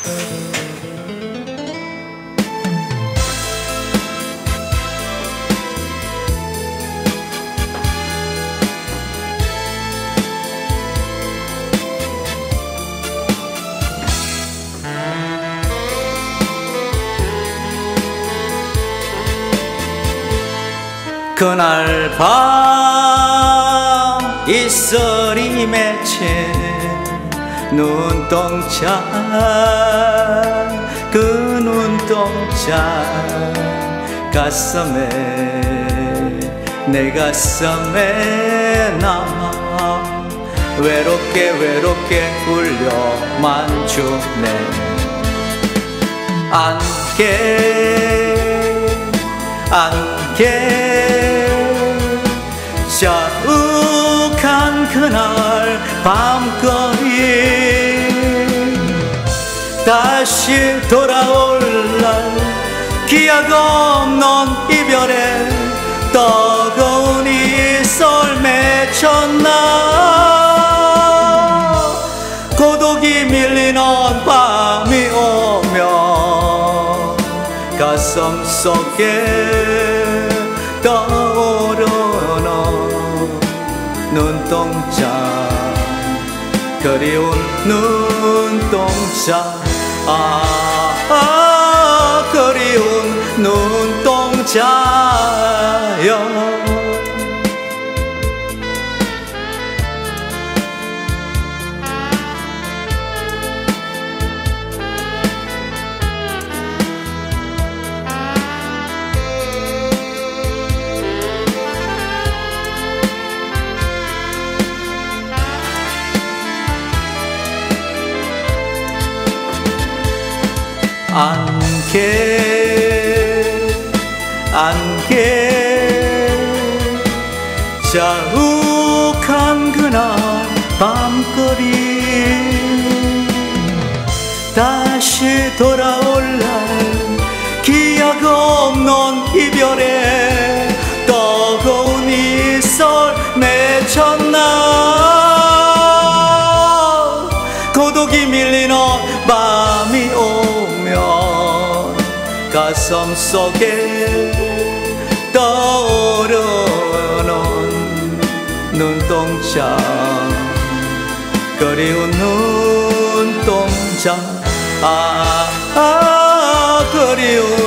그날 밤 이슬이 맺힌 눈동자, 그 눈동자 가슴에, 내 가슴에 남아 외롭게 외롭게 울려만 주네. 안개 자욱한 그날 밤거리, 다시 돌아올 날 기약 없는 이별에 뜨거운 이슬 맺혔나. 고독이 밀리는 밤이 오면 가슴 속에 떠오르는 눈동자, 그리운 눈동자, 그리운 눈동자여. 안개 자욱한 그날 밤거리, 다시 돌아올 날 기약 없는 이별에 뜨거운 이슬 맺혔나. 고독이 밀리는 밤이 오면 가슴 속에 떠오르는 눈동자, 그리운 눈동자, 그리운